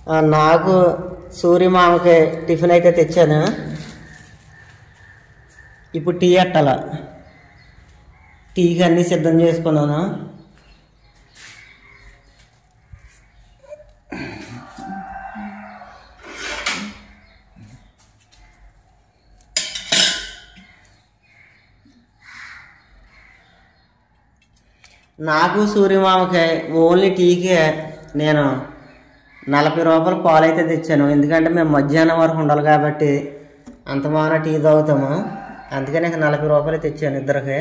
నాకు సూర్యమామకి టిఫిన్ అయితే తెచ్చాను. ఇప్పుడు టీ అట్టాల. టీకి అన్నీ సిద్ధం చేసుకున్నాను. నాకు సూర్యమామకి ఓన్లీ టీకే నేను 40 రూపాయలు పాలు అయితే తెచ్చాను. ఎందుకంటే మేము మధ్యాహ్నం వరకు ఉండాలి కాబట్టి అంత మాన టీ తాగుతాము. అందుకని నాకు 40 రూపాయలు తెచ్చాను ఇద్దరికి.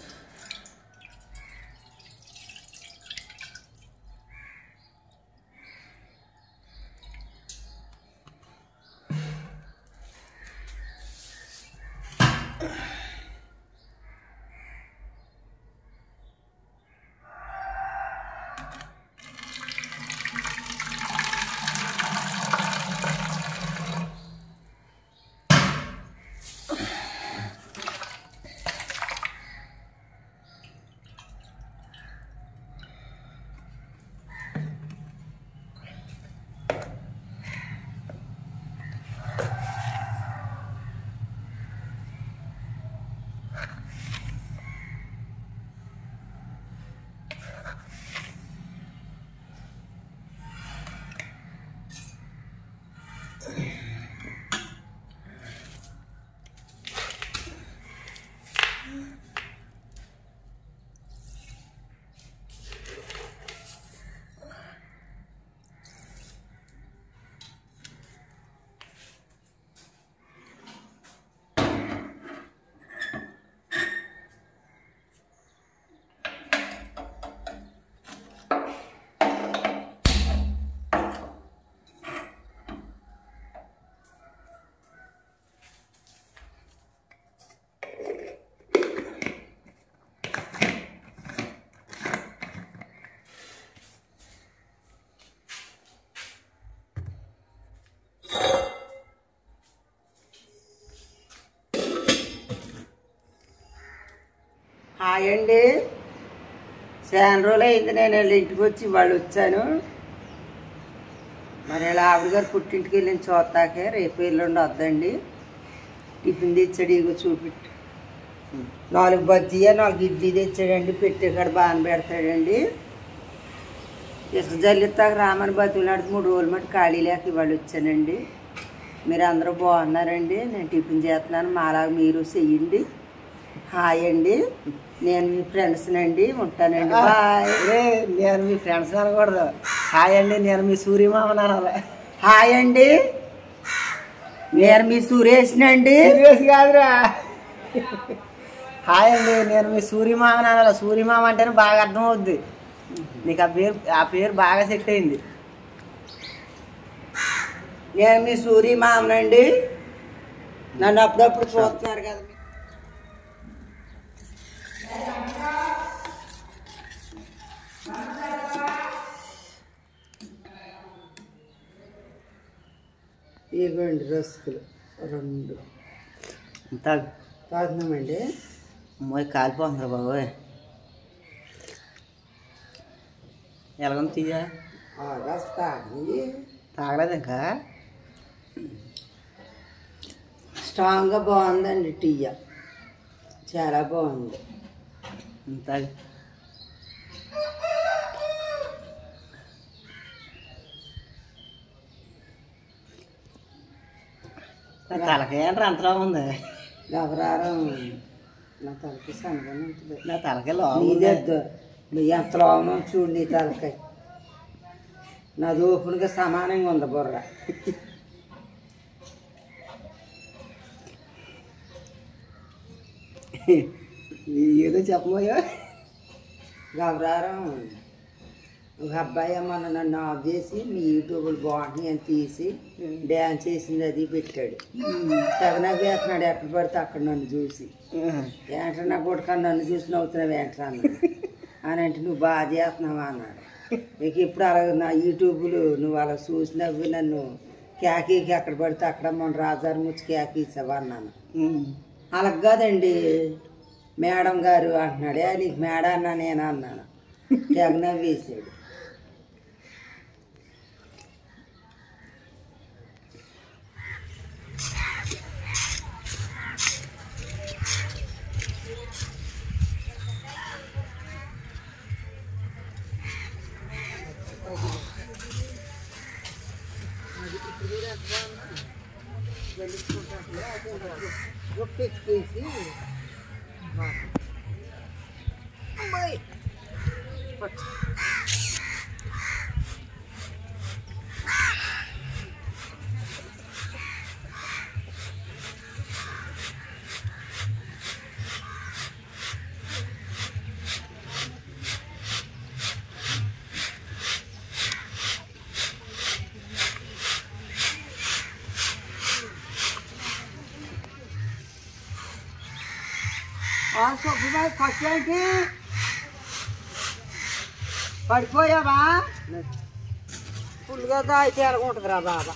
హాయ్ అండి. చాలా రోజులు అయింది నేను వాళ్ళ ఇంటికి వచ్చి వాళ్ళు వచ్చాను. మరి ఇలా ఆవిడ గారు పుట్టింటికి వెళ్ళిన చూస్తాకే రేపు ఎల్లుండి వద్దండి. టిఫిన్ తెచ్చాడు, ఇగో చూపెట్టు. 4 బజ్జీ 4 ఇడ్లీ తెచ్చాడండి. పెట్టే కాడ బాగా పెడతాడండి. ఇసుక జల్లిస్తాక రామని బతుకులాడితే 3 రోజులు మటు ఖాళీ లేక ఇవాళ వచ్చానండి. మీరు అందరూ బాగున్నారండి. నేను టిఫిన్ చేస్తున్నాను, మాలాగా మీరు చెయ్యండి. హాయ్ అండి, నేను మీ ఫ్రెండ్స్నండి. ఉంటానండి, బాయ్. నేను మీ ఫ్రెండ్స్ అనకూడదు. హాయ్ అండి, నేను మీ సూర్యమామని అనాలి. హాయ్ అండి, నేను మీ సురేష్నండి. సురేష్ కాదురా. హాయ్ అండి, నేను మీ సూర్యమామని అనాలి. సూర్యమామ అంటేనే బాగా అర్థం అవుద్ది నీకు. ఆ పేరు బాగా సెట్ అయింది. నేను మీ సూర్యమామనండి. నన్ను అప్పుడప్పుడు చూస్తున్నారు కదా. ఇవ్వండి రస్కులు 2 తాగుతున్నామండి. అమ్మాయి కాలిపోతుందా బాబోయ్. ఎలాగొంది తీయ తాగలేదు ఇంకా. స్ట్రాంగ్గా బాగుందండి టీ, చాలా బాగుంది. తాగి తలకాయ అంటే అంతలా ఉంది. గబరారం నా తలకాయ సన్నగానే ఉంటుంది. నా తలకాయ లోదు. నువ్వు ఎంత లోనం చూడు నీ తలకాయ. నాది ఓపెన్గా సమానంగా ఉంది బుర్ర. ఏదో చెప్పబోయా. గబరారం ఒక అబ్బాయి మొన్న నన్ను ఆఫ్ చేసి మీ యూట్యూబ్లు బాగుంటున్నాయి అని తీసి డ్యాన్స్ చేసింది అది పెట్టాడు. తెగనవ్వు వేస్తున్నాడు ఎక్కడ పడితే అక్కడ నన్ను చూసి. ఏంటన్నా కొడుక నన్ను చూసి నవ్వుతున్నావు ఏంటన్నా అని అంటే నువ్వు బాగా చేస్తున్నావా అన్నాడు. ఇక ఇప్పుడు అలా నా యూట్యూబ్లు నువ్వు అలా చూసి నవ్వి నన్ను క్యాకీకి ఎక్కడ పడితే అక్కడ మన రాజారు ముచ్చి క్యాకీ ఇచ్చావా అన్నాను. అలాగ కాదండి మేడం గారు అంటున్నాడు. నీకు మేడం అన్నా నేను అన్నాను. తెగనవ్వు వేసాడు. పెట్టేసి సుబ్బుబాయ్ ఫస్ట్ ఏంటి పడిపోయావా ఫుల్గా అయితే ఎలాగుంటుందిరా బాబా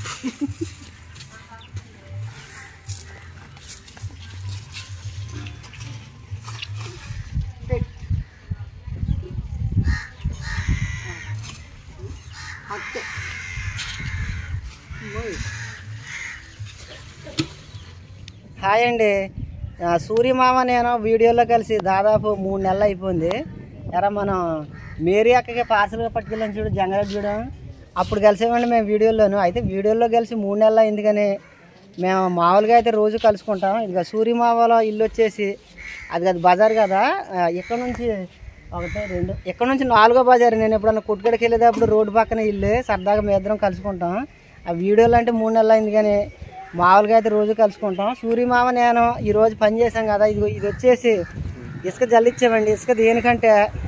అంతే హాయ్ అండి సూర్యమామ నేను వీడియోలో కలిసి దాదాపు 3 నెలలు అయిపోయింది ఎరా మనం మేరీ అక్కకి పార్సల్గా పట్టుకెళ్ళాను చూడు జంగరెడ్డి చూడం అప్పుడు కలిసేమండి మేము వీడియోలోను అయితే వీడియోలో కలిసి 3 నెలలు అయింది కానీ మేము మామూలుగా అయితే రోజు కలుసుకుంటాం ఇదిగా సూర్యమామలో ఇల్లు వచ్చేసి అది బజార్ కదా ఇక్కడ నుంచి 1 2 ఇక్కడ నుంచి 4వ బజార్ నేను ఎప్పుడన్నా కొట్టుకడికి వెళ్ళేటప్పుడు రోడ్డు పక్కన ఇల్లు సరదాగా మేము ఇద్దరం కలుసుకుంటాం ఆ వీడియోలో అంటే 3 నెలలు అయింది కానీ మామూలుగా అయితే రోజు కలుసుకుంటాం సూర్యమామ నేను ఈరోజు పని చేసాం కదా ఇది వచ్చేసి ఇసుక జల్లిచ్చామండి ఇసుక దేనికంటే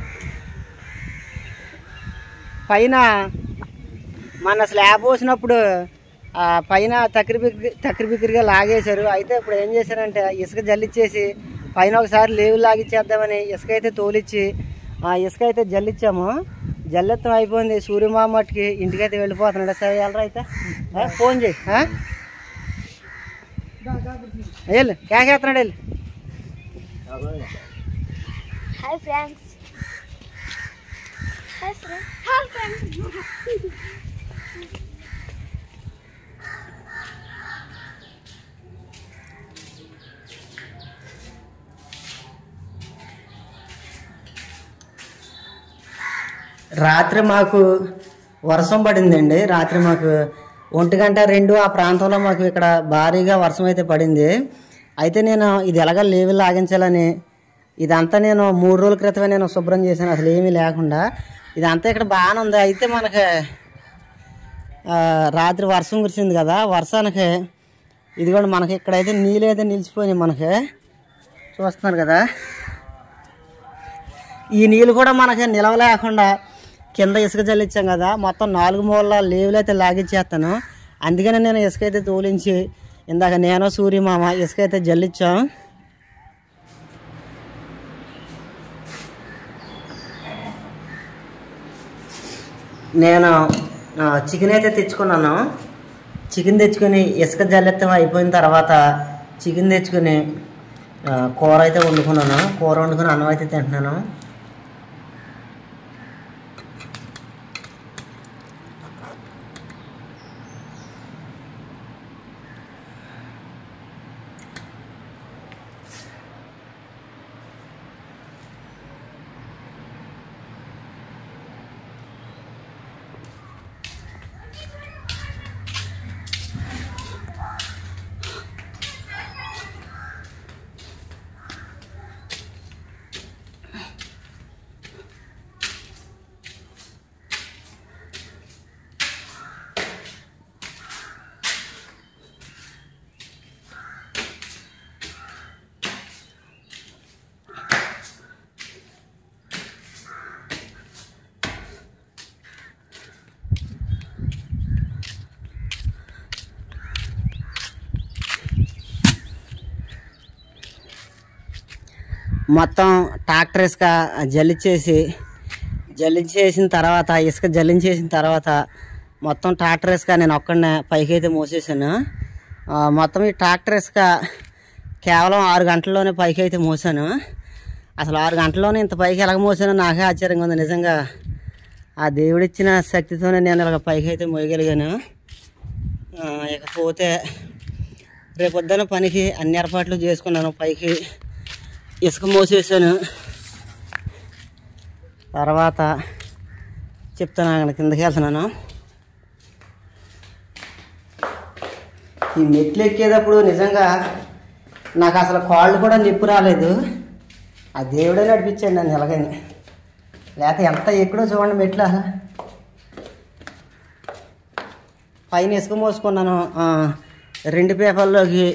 పైన మన స్లాబ్ పోసినప్పుడు పైన తక్కిరి బిక్కిరిగా లాగేశారు అయితే ఇప్పుడు ఏం చేశారంటే ఇసుక జల్లిచ్చేసి పైన ఒకసారి లేవు లాగిచ్చేద్దామని ఇసుక అయితే తోలిచ్చి ఇసుక అయితే జల్లిచ్చాము జల్లెత్తం అయిపోయింది సూర్యమామ మట్టుకి ఇంటికైతే వెళ్ళిపోతున్నాడు సరే వెళ్ళరా అయితే ఫోన్ చేయి వెళ్ళు కేకేస్తున్నాడు వెళ్ళు హాయ్ ఫ్రెండ్స్ రాత్రి మాకు వర్షం పడిందండి రాత్రి మాకు 1:02 ఆ ప్రాంతంలో మాకు ఇక్కడ భారీగా వర్షం అయితే పడింది అయితే నేను ఇది ఎలాగ లేవులు లాగించాలని ఇదంతా నేను 3 రోజుల క్రితమే నేను శుభ్రం చేశాను అసలు ఏమీ లేకుండా ఇదంతా ఇక్కడ బాగానే ఉంది అయితే మనకి రాత్రి వర్షం కురిసింది కదా వర్షానికి ఇదిగోండి మనకి ఇక్కడైతే నీళ్ళు అయితే నిలిచిపోయినాయి మనకి చూస్తున్నారు కదా ఈ నీళ్ళు కూడా మనకి నిలవలేకుండా కింద ఇసుక జల్లించాం కదా మొత్తం 4 మూలల లేవులు అయితే లాగించేస్తాను అందుకనే నేను ఇసుక అయితే తోలించి ఇందాక నేను సూర్యమామ ఇసుక అయితే జల్లించాం నేను చికెన్ అయితే తెచ్చుకున్నాను చికెన్ తెచ్చుకొని ఇసుక జల్లెత్తం అయిపోయిన తర్వాత చికెన్ తెచ్చుకొని కూర అయితే వండుకున్నాను కూర వండుకొని అన్నం అయితే తింటున్నాను మొత్తం ట్రాక్టర్ ఇసుక జల్లించేసిన తర్వాత ఇసుక జల్లించేసిన తర్వాత మొత్తం ట్రాక్టర్ ఇసుక నేను ఒక్కడనే పైకి అయితే మోసేసాను మొత్తం ఈ ట్రాక్టర్ ఇసుక కేవలం 6 గంటల్లోనే పైకి అయితే మోసాను అసలు 6 గంటల్లోనే ఇంత పైకి ఎలాగ మోసానో నాకే ఆశ్చర్యంగా ఉంది నిజంగా ఆ దేవుడిచ్చిన శక్తితోనే నేను ఇలాగ పైకి అయితే మోయగలిగాను ఇకపోతే రేపొద్దున పనికి అన్ని ఏర్పాట్లు చేసుకున్నాను పైకి ఇసుక మోసేసాను తర్వాత చెప్తాను కిందకి వెళ్తున్నాను ఈ మెట్లు ఎక్కేటప్పుడు నిజంగా నాకు అసలు కాళ్ళు కూడా నొప్పి రాలేదు. ఆ దేవుడే నడిపించాడు నన్ను ఎలాగైనా. లేకపోతే ఎంత ఎక్కడో చూడండి మెట్ల. పైన ఇసుక మోసుకున్నాను. 2 పేపర్లోకి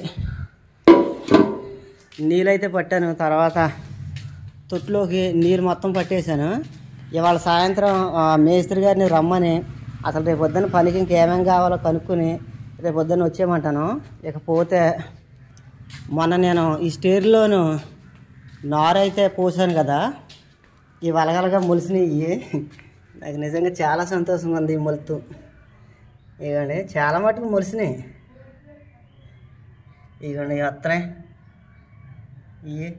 నీళ్ళైతే పట్టాను. తర్వాత తొట్టులోకి నీరు మొత్తం పట్టేశాను. ఇవాళ సాయంత్రం మేస్త్రి గారిని రమ్మని అసలు రేపు పొద్దున్న పనికి ఇంకేమేమి కావాలో కనుక్కొని రేపు పొద్దున్న వచ్చేయమంటాను. ఇకపోతే మొన్న నేను ఈ స్టేర్లోను నారైతే పోసాను కదా, ఈ వలగలగా మొలిసినవి. నాకు నిజంగా చాలా సంతోషంగా ఉంది ఈ మొలుతూ. ఇవ్వండి చాలా మటుకు మొలిసినాయి. ఇవ్వండి వస్తున్నాయి ఇవి.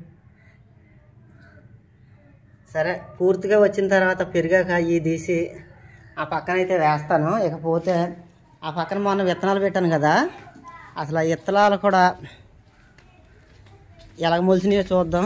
సరే పూర్తిగా వచ్చిన తర్వాత పెరిగాక ఇవి తీసి ఆ పక్కన అయితే వేస్తాను. ఇకపోతే ఆ పక్కన మొన్న విత్తనాలు పెట్టాను కదా, అసలు ఆ విత్తనాలు కూడా ఎలాగ మొలిసినాయో చూద్దాం.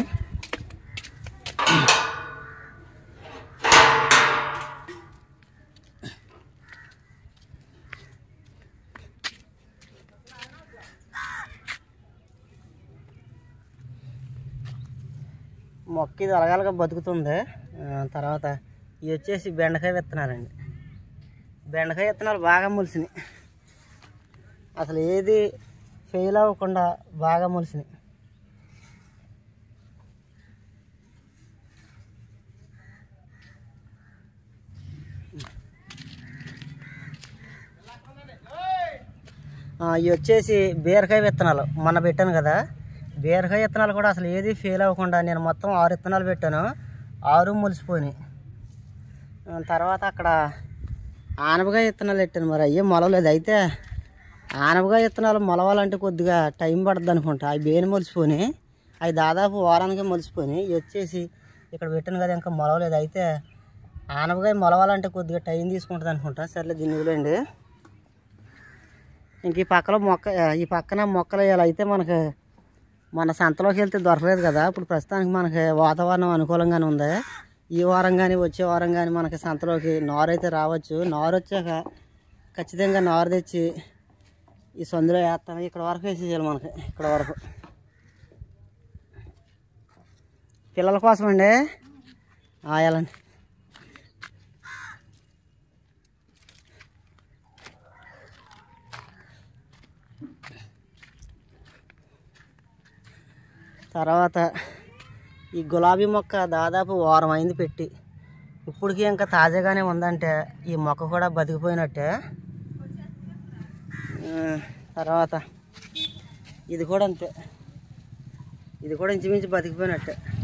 మొక్క ఇది అలగాలుగా బతుకుతుంది. తర్వాత ఇవి వచ్చేసి బెండకాయ విత్తనాలండి. బెండకాయ విత్తనాలు బాగా మొలిసినాయి. అసలు ఏది ఫెయిల్ అవ్వకుండా బాగా మొలిసినాయి. ఇవి వచ్చేసి బీరకాయ విత్తనాలు మొన్న పెట్టాను కదా, బీరకాయ విత్తనాలు కూడా అసలు ఏది ఫెయిల్ అవ్వకుండా నేను మొత్తం 6 విత్తనాలు పెట్టాను. 6 మొలిసిపోయినాయి. తర్వాత అక్కడ ఆనపకాయ విత్తనాలు పెట్టాను. మరి అయ్యే మొలవలేదు. అయితే ఆనపకాయ విత్తనాలు మొలవాలంటే కొద్దిగా టైం పడుతుంది అనుకుంటా. అవి బేని మొలిసిపోయినాయి. అవి దాదాపు వారానికి మొలిసిపోయినాయి. ఇవి వచ్చేసి ఇక్కడ పెట్టాను కదా, ఇంకా మొలవలేదు. అయితే ఆనపకాయ మొలవాలంటే కొద్దిగా టైం తీసుకుంటుంది అనుకుంటా. సర్లే దీన్ని వదిలేండి. ఇంక ఈ పక్కన మొక్కలు వేయాలి. అయితే మనకు మన సంతలోకి వెళ్తే దొరకలేదు కదా. ఇప్పుడు ప్రస్తుతానికి మనకి వాతావరణం అనుకూలంగానే ఉంది. ఈ వారం కానీ వచ్చే వారం కానీ మనకి సంతలోకి నారు అయితే రావచ్చు. నారు వచ్చాక ఖచ్చితంగా నారు తెచ్చి ఈ సందులో వేస్తాను. ఇక్కడ వరకు వేసేయాలి మనకి. ఇక్కడ వరకు పిల్లల కోసం అండి ఆయాలండి. తర్వాత ఈ గులాబీ మొక్క దాదాపు వారం అయింది పెట్టి, ఇప్పటికీ ఇంకా తాజాగానే ఉందంటే ఈ మొక్క కూడా బతికిపోయినట్టే. తర్వాత ఇది కూడా అంతే, ఇది కూడా ఇంచుమించు బతికిపోయినట్టే.